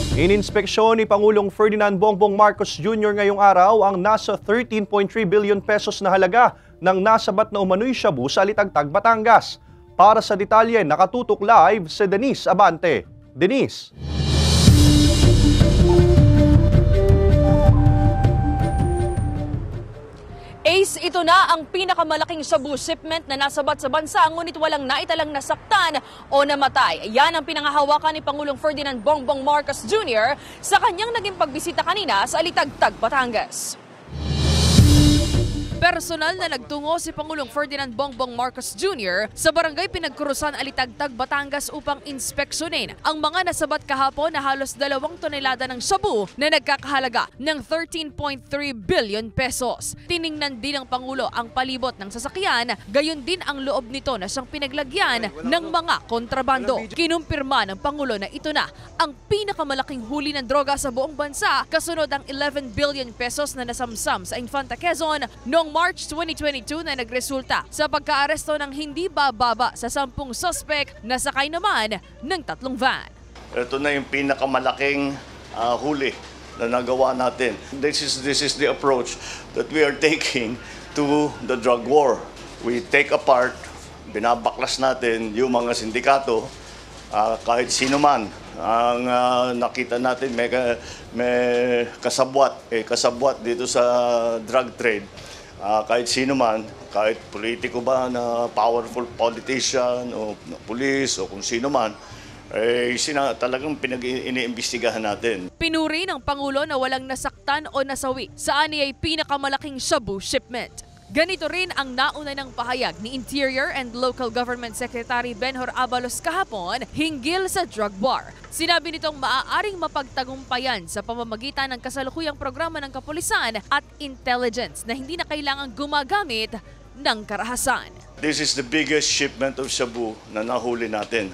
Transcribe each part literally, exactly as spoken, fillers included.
Ininspeksyon ni Pangulong Ferdinand Bongbong Marcos Junior ngayong araw ang nasa thirteen point three billion pesos na halaga ng nasabat na umano'y shabu sa Alitagtag, Batangas. Para sa detalye, nakatutok live si Denise Abante. Denise. Ace, ito na ang pinakamalaking shabu shipment na nasabat sa bansa, ngunit walang naitalang nasaktan o namatay. Yan ang pinangahawakan ni Pangulong Ferdinand Bongbong Marcos Junior sa kanyang naging pagbisita kanina sa Alitagtag, Batangas. Personal na nagtungo si Pangulong Ferdinand Bongbong Marcos Junior sa Barangay Pinagkurusan, Alitagtag, Batangas upang inspeksyonin ang mga nasabat kahapon na halos dalawang tonelada ng shabu na nagkakahalaga ng thirteen point three billion pesos. Tiningnan din ng Pangulo ang palibot ng sasakyan, gayon din ang loob nito na siyang pinaglagyan ng mga kontrabando. Kinumpirma ng Pangulo na ito na ang pinakamalaking huli ng droga sa buong bansa, kasunod ang eleven billion pesos na nasamsam sa Infanta, Quezon noong March twenty twenty-two na nagresulta sa pagkaaresto ng hindi bababa sa sampung suspect na sakay naman ng tatlong van. Ito na yung pinakamalaking uh, huli na nagawa natin. This is, this is the approach that we are taking to the drug war. We take apart, binabaklas natin yung mga sindikato, uh, kahit sino man. Ang uh, nakita natin may, may kasabwat, eh, kasabwat dito sa drug trade. Uh, kahit sino man, kahit politiko ba na powerful politician o police o kung sino man, eh, sina, talagang pinag-iniimbestigahan natin. Pinuri ng Pangulo na walang nasaktan o nasawi sa ani ay pinakamalaking shabu shipment. Ganito rin ang nauna ng pahayag ni Interior and Local Government Secretary Benhur Abalos kahapon hinggil sa drug war. Sinabi nitong maaaring mapagtagumpayan sa pamamagitan ng kasalukuyang programa ng kapulisan at intelligence na hindi na kailangang gumagamit ng karahasan. This is the biggest shipment of shabu na nahuli natin.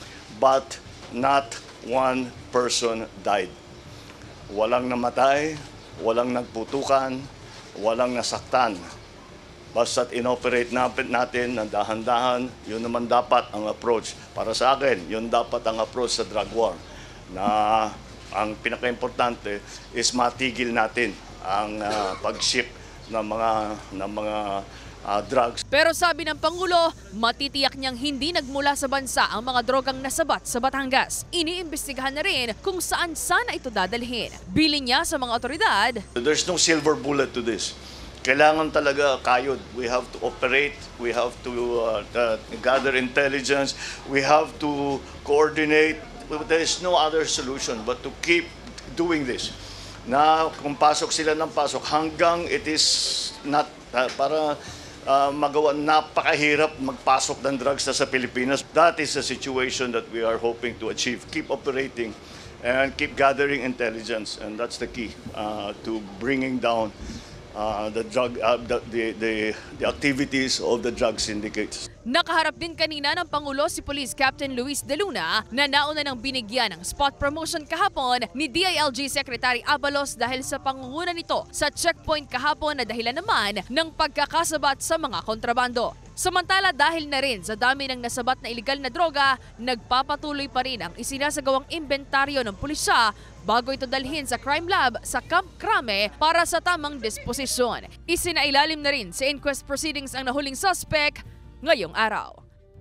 But not one person died. Walang namatay, walang nagputukan, walang nasaktan. Basta't inoperate natin ng dahan-dahan, yun naman dapat ang approach. Para sa akin, yun dapat ang approach sa drug war. Na ang pinaka-importante is matigil natin ang uh, pag-ship ng mga, ng mga uh, drugs. Pero sabi ng Pangulo, matitiyak niyang hindi nagmula sa bansa ang mga drogang nasabat sa Batangas. Iniimbestigahan na rin kung saan sana ito dadalhin. Bilin niya sa mga otoridad, there's no silver bullet to this. Kailangan talaga kayod. We have to operate, we have to uh, uh, gather intelligence, we have to coordinate. There is no other solution but to keep doing this. Na kung pasok sila ng pasok hanggang it is not, uh, para uh, magawa, napakahirap magpasok ng drugs na sa Pilipinas. That is a situation that we are hoping to achieve. Keep operating and keep gathering intelligence, and that's the key uh, to bringing down Uh, the drug, uh, the, the, the, the activities of the drug syndicates. Nakaharap din kanina ng Pangulo si Police Captain Luis De Luna na nauna ng binigyan ng spot promotion kahapon ni D I L G Secretary Abalos dahil sa pangunguna nito sa checkpoint kahapon na dahilan naman ng pagkakasabat sa mga kontrabando. Samantala dahil na rin sa dami ng nasabat na iligal na droga, nagpapatuloy pa rin ang isinasagawang inventaryo ng pulisya bago ito dalhin sa crime lab sa Camp Crame para sa tamang disposisyon. Isinailalim na rin sa inquest proceedings ang nahuling suspect ngayong araw.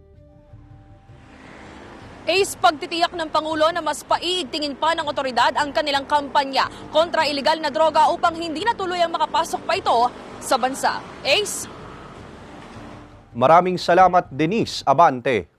Ace, pagtitiyak ng Pangulo na mas paiigtingin pa ng otoridad ang kanilang kampanya kontra iligal na droga upang hindi na tuluyang makapasok pa ito sa bansa. Ace? Maraming salamat, Denise Abante.